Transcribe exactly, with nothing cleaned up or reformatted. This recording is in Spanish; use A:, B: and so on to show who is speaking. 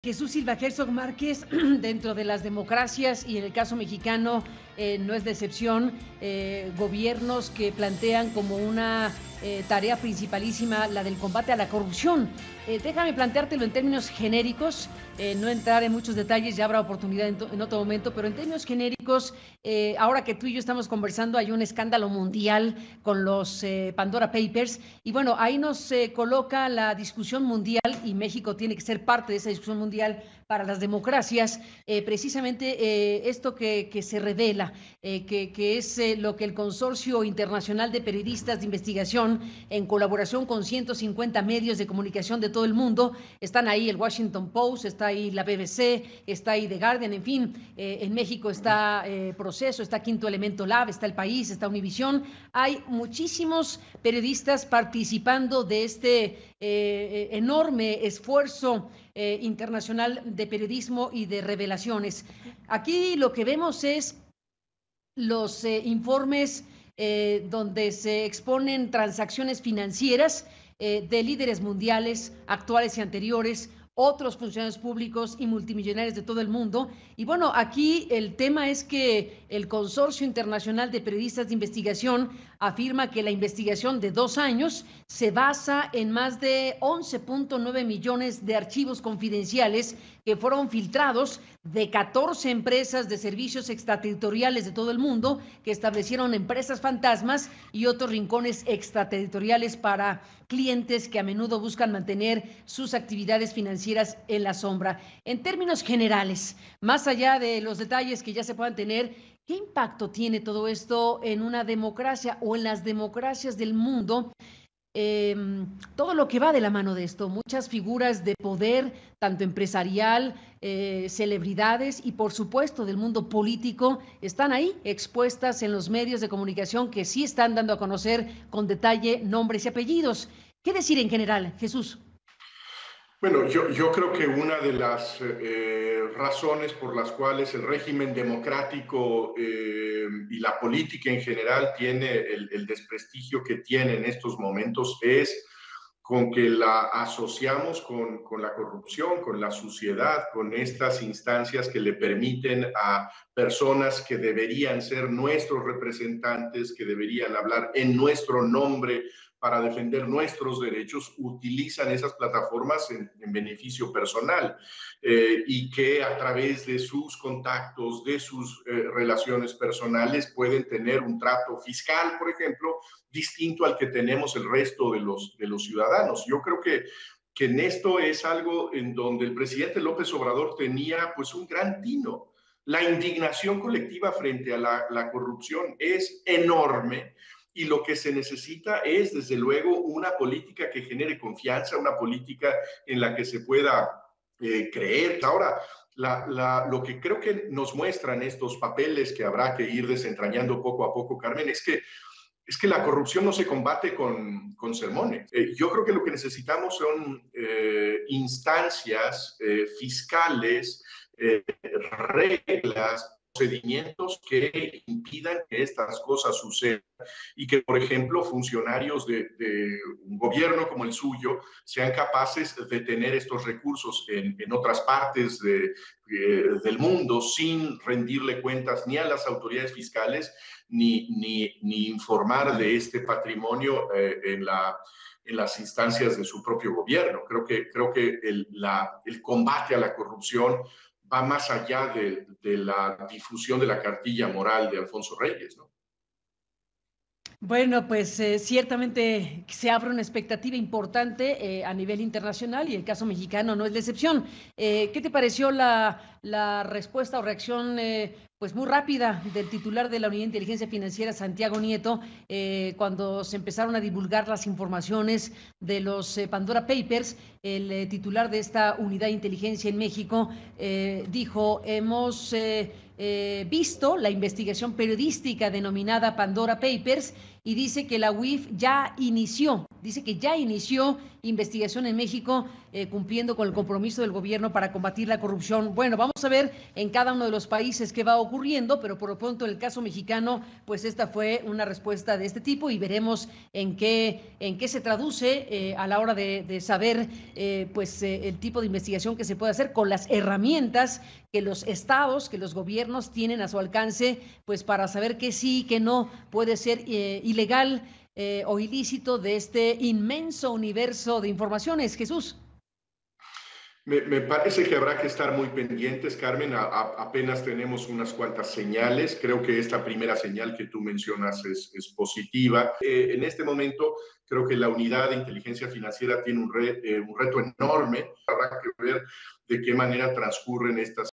A: Jesús Silva Herzog Márquez, dentro de las democracias y en el caso mexicano eh, no es de excepción, eh, gobiernos que plantean como una eh, tarea principalísima la del combate a la corrupción. Eh, déjame planteártelo en términos genéricos, eh, no entrar en muchos detalles, ya habrá oportunidad en, en otro momento, pero en términos genéricos, eh, ahora que tú y yo estamos conversando, hay un escándalo mundial con los eh, Pandora Papers, y bueno, ahí nos eh, coloca la discusión mundial, y México tiene que ser parte de esa discusión mundial para las democracias, eh, precisamente eh, esto que, que se revela, eh, que, que es eh, lo que el Consorcio Internacional de Periodistas de Investigación, en colaboración con ciento cincuenta medios de comunicación de todo el mundo, están ahí el Washington Post, está ahí la B B C, está ahí The Guardian, en fin, eh, en México está eh, Proceso, está Quinto Elemento Lab, está El País, está Univisión, hay muchísimos periodistas participando de este eh, enorme esfuerzo eh, internacional de periodismo y de revelaciones. Aquí lo que vemos es los eh, informes eh, donde se exponen transacciones financieras eh, de líderes mundiales, actuales y anteriores, otros funcionarios públicos y multimillonarios de todo el mundo. Y bueno, aquí el tema es que el Consorcio Internacional de Periodistas de Investigación afirma que la investigación de dos años se basa en más de once punto nueve millones de archivos confidenciales que fueron filtrados de catorce empresas de servicios extraterritoriales de todo el mundo que establecieron empresas fantasmas y otros rincones extraterritoriales para clientes que a menudo buscan mantener sus actividades financieras en la sombra. En términos generales, más allá de los detalles que ya se puedan tener, ¿qué impacto tiene todo esto en una democracia o en las democracias del mundo? Eh, todo lo que va de la mano de esto, muchas figuras de poder, tanto empresarial, eh, celebridades y por supuesto del mundo político, están ahí expuestas en los medios de comunicación que sí están dando a conocer con detalle nombres y apellidos. ¿Qué decir en general, Jesús?
B: Bueno, yo, yo creo que una de las eh, razones por las cuales el régimen democrático eh, y la política en general tiene el, el desprestigio que tiene en estos momentos es con que la asociamos con, con la corrupción, con la suciedad, con estas instancias que le permiten a personas que deberían ser nuestros representantes, que deberían hablar en nuestro nombre para defender nuestros derechos, utilizan esas plataformas en, en beneficio personal eh, y que a través de sus contactos, de sus eh, relaciones personales pueden tener un trato fiscal, por ejemplo, distinto al que tenemos el resto de los, de los ciudadanos. Yo creo que, que en esto es algo en donde el presidente López Obrador tenía pues un gran tino. La indignación colectiva frente a la, la corrupción es enorme. Y lo que se necesita es, desde luego, una política que genere confianza, una política en la que se pueda eh, creer. Ahora, la, la, lo que creo que nos muestran estos papeles que habrá que ir desentrañando poco a poco, Carmen, es que, es que la corrupción no se combate con, con sermones. Eh, yo creo que lo que necesitamos son eh, instancias eh, fiscales, eh, reglas, procedimientos que impidan que estas cosas sucedan y que, por ejemplo, funcionarios de, de un gobierno como el suyo sean capaces de tener estos recursos en, en otras partes de, eh, del mundo sin rendirle cuentas ni a las autoridades fiscales ni, ni, ni informar de este patrimonio eh, en la en las instancias de su propio gobierno. Creo que, creo que el, la, el combate a la corrupción va más allá de, de la difusión de la cartilla moral de Alfonso Reyes, ¿no?
A: Bueno, pues eh, ciertamente se abre una expectativa importante eh, a nivel internacional y el caso mexicano no es la excepción. Eh, ¿Qué te pareció la, la respuesta o reacción eh, pues muy rápida del titular de la Unidad de Inteligencia Financiera, Santiago Nieto, eh, cuando se empezaron a divulgar las informaciones de los eh, Pandora Papers? El eh, titular de esta Unidad de Inteligencia en México eh, dijo, hemos... Eh, Eh, visto la investigación periodística denominada Pandora Papers y dice que la U I F ya inició, dice que ya inició investigación en México, eh, cumpliendo con el compromiso del gobierno para combatir la corrupción. Bueno, vamos a ver en cada uno de los países qué va ocurriendo, pero por lo pronto en el caso mexicano, pues esta fue una respuesta de este tipo y veremos en qué, en qué se traduce eh, a la hora de, de saber eh, pues eh, el tipo de investigación que se puede hacer con las herramientas que los estados, que los gobiernos tienen a su alcance, pues para saber qué sí, qué no puede ser eh, ilegal eh, o ilícito de este inmenso universo de informaciones. Jesús.
B: Me, me parece que habrá que estar muy pendientes, Carmen. A, a, apenas tenemos unas cuantas señales. Creo que esta primera señal que tú mencionas es, es positiva. Eh, en este momento, creo que la unidad de inteligencia financiera tiene un, re, eh, un reto enorme. Habrá que ver de qué manera transcurren estas